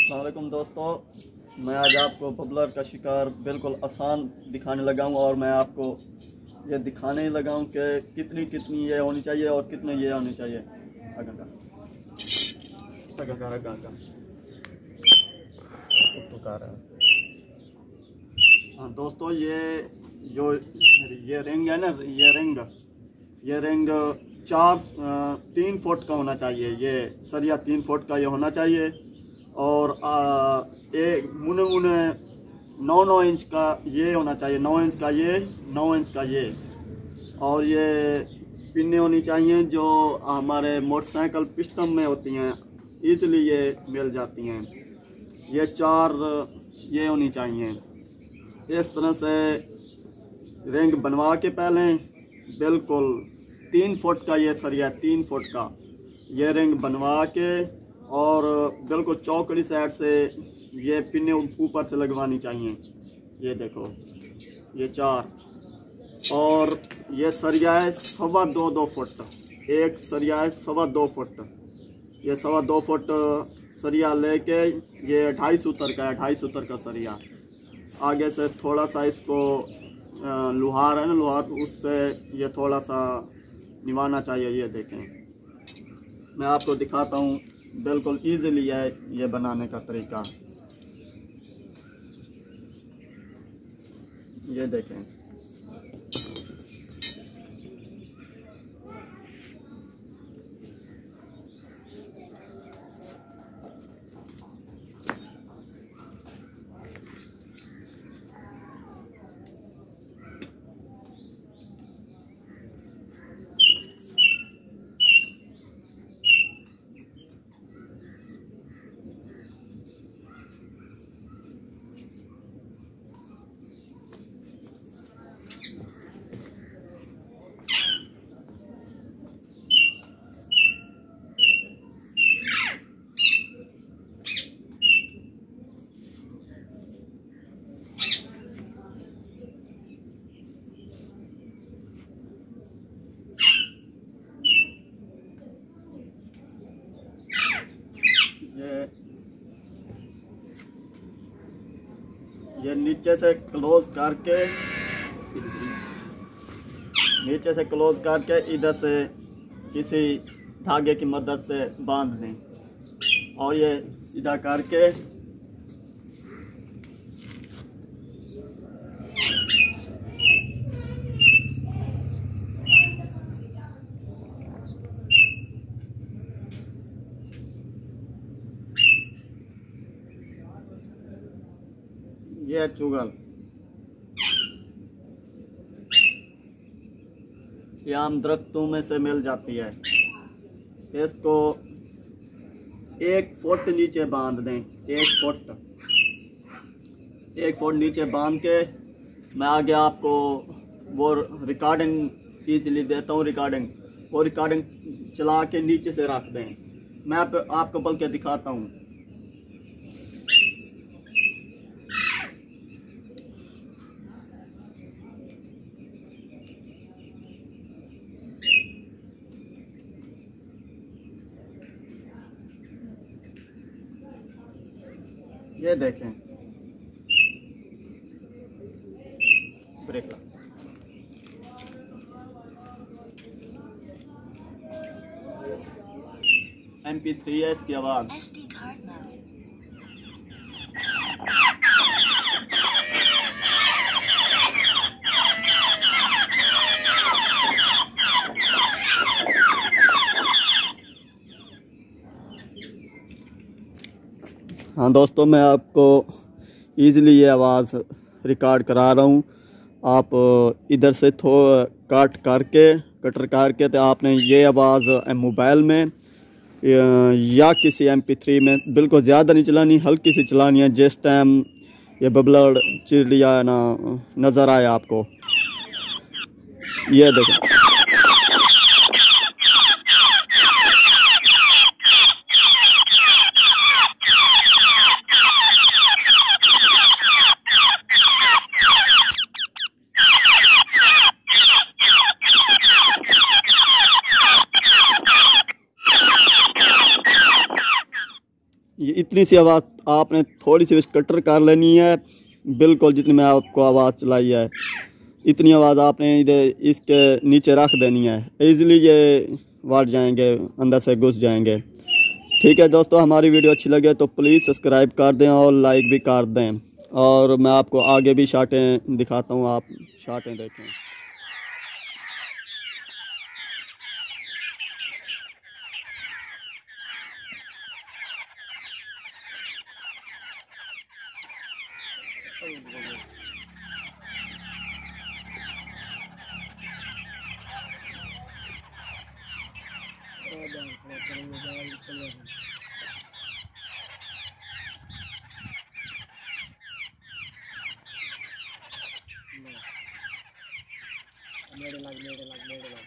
अस्सलाम वालेकुम दोस्तों, मैं आज आपको बबलर का शिकार बिल्कुल आसान दिखाने लगा हूँ और मैं आपको ये दिखाने लगा हूँ कि कितनी ये होनी चाहिए और कितने ये होनी चाहिए। हाँ दोस्तों, ये जो ये रिंग है ना, ये रिंग 3 फुट का होना चाहिए। ये सरिया 3 फुट का ये होना चाहिए और एक मुने 9 इंच का ये होना चाहिए। 9 इंच का ये, 9 इंच का ये। और ये पिन्ने होनी चाहिए जो हमारे मोटरसाइकिल पिस्टन में होती हैं, इसलिए ये मिल जाती हैं। ये 4 ये होनी चाहिए। इस तरह से रिंग बनवा के पहले बिल्कुल 3 फुट का ये सरिया, 3 फुट का ये रिंग बनवा के और बिल्कुल चौकड़ी साइड से ये पिन्ने ऊपर से लगवानी चाहिए। ये देखो, ये 4। और ये सरिया है 2.25 फुट। एक सरिया है 2.25 फुट। ये 2.25 फुट सरिया लेके ये 2.5 सूतर का है, 2.5 सूतर का सरिया। आगे से थोड़ा सा इसको लोहार है ना, लोहार, उससे ये थोड़ा सा निभाना चाहिए। ये देखें, मैं आपको दिखाता हूँ, बिल्कुल ईजिली है ये बनाने का तरीका। ये देखें, ये नीचे से क्लोज करके इधर से किसी धागे की मदद से बांध दें और ये सीधा करके ये चुगल, ये आम दरख्तों में से मिल जाती है। इसको 1 फुट नीचे बांध दें। 1 फुट नीचे बांध के मैं आगे आपको वो रिकॉर्डिंग इजीली देता हूँ। वो रिकॉर्डिंग चला के नीचे से रख दें। मैं आपको बल्कि दिखाता हूँ। ये देखें, ब्रेक ला। MP3 है इसकी आवाज। हाँ दोस्तों, मैं आपको ईज़िली ये आवाज़ रिकॉर्ड करा रहा हूँ। आप इधर से कटर करके तो आपने ये आवाज़ मोबाइल में या किसी MP3 में बिल्कुल ज़्यादा नहीं चलानी, हल्की सी चलानी है। जिस टाइम ये बबलर चिड़िया ना नज़र आए आपको, ये देखें। ये इतनी सी आवाज़ आपने थोड़ी सी कटर कर लेनी है, बिल्कुल जितनी मैं आपको आवाज़ चलाई है इतनी आवाज़ आपने इधर इसके नीचे रख देनी है, इजीली ये वाट जाएंगे, अंदर से घुस जाएंगे। ठीक है दोस्तों, हमारी वीडियो अच्छी लगे तो प्लीज़ सब्सक्राइब कर दें और लाइक भी कर दें, और मैं आपको आगे भी शाटें दिखाता हूँ, आप शाटें देखें। मेरे लग